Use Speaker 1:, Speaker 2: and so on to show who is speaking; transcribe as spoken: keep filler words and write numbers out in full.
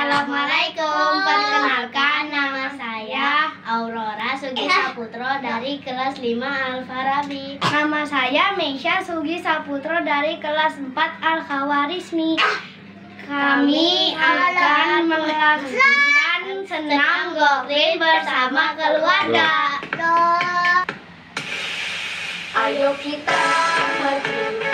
Speaker 1: Assalamualaikum, perkenalkan nama saya Aurora Sugi Saputro dari kelas lima Al-Farabi.
Speaker 2: Nama saya Meisha Sugi Saputro dari kelas empat Al-Khawarizmi. Kami akan melakukan senam gokil bersama keluarga.
Speaker 1: Ayo kita berguna.